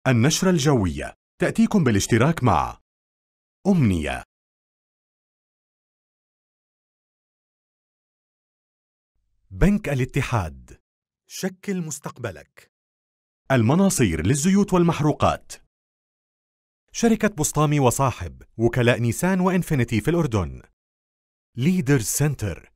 النشرة الجوية تأتيكم بالاشتراك مع أمنية. بنك الاتحاد، شكل مستقبلك. المناصير للزيوت والمحروقات. شركة بسطامي وصاحب، وكلاء نيسان وإنفينيتي في الأردن. ليدرز سنتر.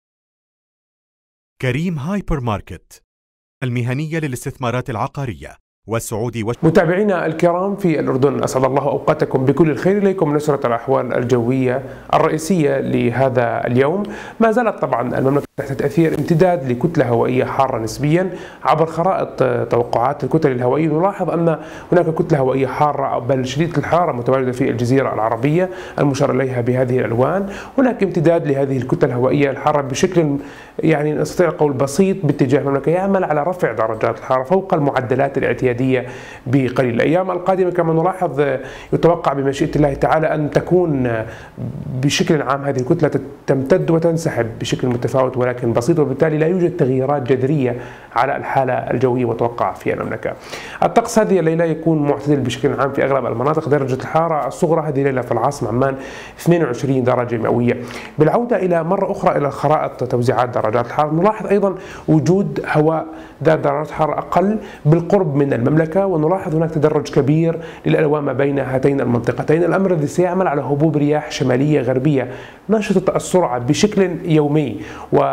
كريم هايبر ماركت، المهنية للاستثمارات العقارية والسعودي متابعينا الكرام في الأردن، أسعد الله أوقاتكم بكل الخير. إليكم نشرة الأحوال الجوية الرئيسية لهذا اليوم. ما زالت طبعا المملكة تحت تأثير امتداد لكتلة هوائية حارة نسبيا. عبر خرائط توقعات الكتل الهوائية نلاحظ أن هناك كتلة هوائية حارة بل شديدة الحرارة متواجدة في الجزيرة العربية المشار إليها بهذه الألوان. هناك امتداد لهذه الكتل الهوائية الحارة بشكل يعني نستطيع القول بسيط باتجاه المملكة، يعمل على رفع درجات الحرارة فوق المعدلات الاعتيادية بقليل. الأيام القادمة كما نلاحظ يتوقع بمشيئة الله تعالى أن تكون بشكل عام هذه الكتلة تمتد وتنسحب بشكل متفاوت ولكن بسيط، وبالتالي لا يوجد تغييرات جذرية على الحالة الجوية متوقعة في المملكة. الطقس هذه الليلة يكون معتدل بشكل عام في أغلب المناطق. درجة الحرارة الصغرى هذه الليلة في العاصمة عمان 22 درجة مئوية. بالعودة إلى مرة أخرى إلى خرائط توزيعات درجات الحرارة نلاحظ أيضا وجود هواء ذات درجات حرارة أقل بالقرب من المملكة، ونلاحظ هناك تدرج كبير للألوان ما بين هاتين المنطقتين، الأمر الذي سيعمل على هبوب رياح شمالية غربية ناشطة السرعة بشكل يومي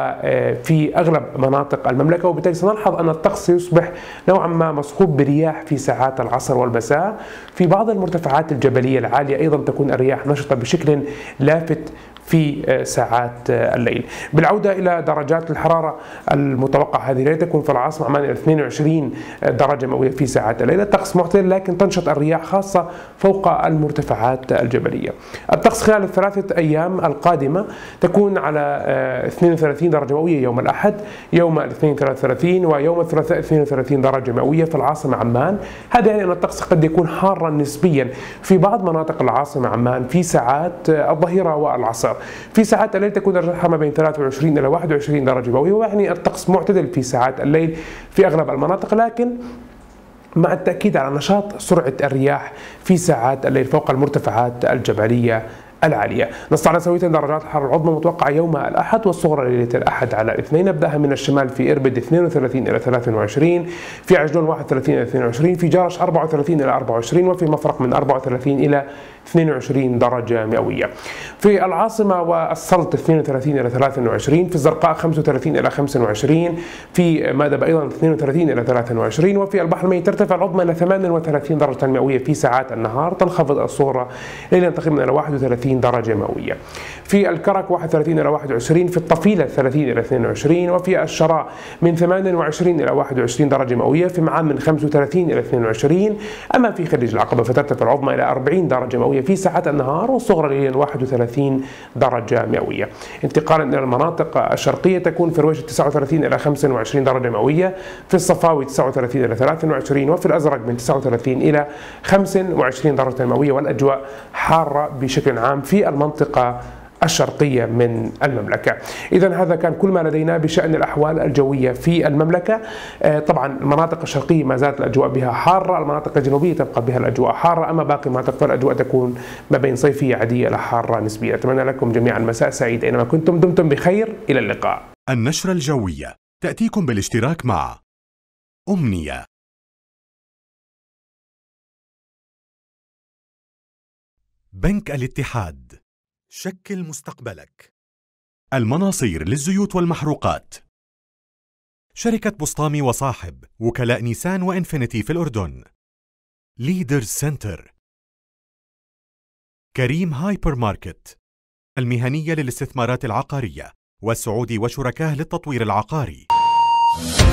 وفي أغلب مناطق المملكة، وبالتالي سنلحظ أن الطقس سيصبح نوعا ما مصحوب برياح في ساعات العصر والمساء. في بعض المرتفعات الجبلية العالية أيضا تكون الرياح نشطة بشكل لافت في ساعات الليل. بالعودة إلى درجات الحرارة المتوقعة هذه الليلة تكون في العاصمة عمان 22 درجة مئوية في ساعات الليل. الطقس معتدل لكن تنشط الرياح خاصة فوق المرتفعات الجبلية. الطقس خلال الثلاثة أيام القادمة تكون على 32 درجة مئوية يوم الأحد، يوم الاثنين 33 ويوم الثلاثاء 32 درجة مئوية في العاصمة عمان. هذا يعني أن الطقس قد يكون حارا نسبيا في بعض مناطق العاصمة عمان في ساعات الظهيرة والعصر. في ساعات الليل تكون درجة الحرارة ما بين 23 إلى 21 درجة مئوية، ويعني الطقس معتدل في ساعات الليل في أغلب المناطق، لكن مع التأكيد على نشاط سرعة الرياح في ساعات الليل فوق المرتفعات الجبلية العالية. نستعرض سوية درجات الحرارة العظمى المتوقعة يوم الأحد والصغرى ليلة الأحد على الاثنين. نبدأها من الشمال في إربد 32 إلى 23، في عجلون 31 إلى 22، في جرش 34 إلى 24، وفي مفرق من 34 إلى 22 درجة مئوية. في العاصمة والسلط 32 إلى 23، في الزرقاء 35 إلى 25، في مأدب أيضا 32 إلى 23، وفي البحر الميت ترتفع العظمى إلى 38 درجة مئوية في ساعات النهار، تنخفض الصغرى ليلا تقريبا إلى 31 درجة مئوية. في الكرك 31 إلى 21، في الطفيلة 30 إلى 22، وفي الشراء من 28 إلى 21 درجة مئوية، في معان من 35 إلى 22. أما في خليج العقبة فترتفع العظمى إلى 40 درجة مئوية في ساعات النهار والصغرى ليلا 31 درجة مئوية. انتقالا إلى المناطق الشرقية تكون في رويشة 39 إلى 25 درجة مئوية، في الصفاوي 39 إلى 23، وفي الأزرق من 39 إلى 25 درجة مئوية، والأجواء حارة بشكل عام في المنطقة الشرقية من المملكة. إذا هذا كان كل ما لدينا بشأن الأحوال الجوية في المملكة. طبعا المناطق الشرقية ما زالت الأجواء بها حارة، المناطق الجنوبية تبقى بها الأجواء حارة، أما باقي المناطق فالأجواء تكون ما بين صيفية عادية إلى حارة نسبية. أتمنى لكم جميعا مساء سعيد أينما كنتم، دمتم بخير، إلى اللقاء. النشرة الجوية تأتيكم بالاشتراك مع أمنية. بنك الاتحاد، شكل مستقبلك. المناصير للزيوت والمحروقات. شركة بسطامي وصاحب، وكلاء نيسان وإنفينيتي في الأردن. ليدرز سنتر. كريم هايبر ماركت، المهنية للاستثمارات العقارية والسعودي وشركاه للتطوير العقاري.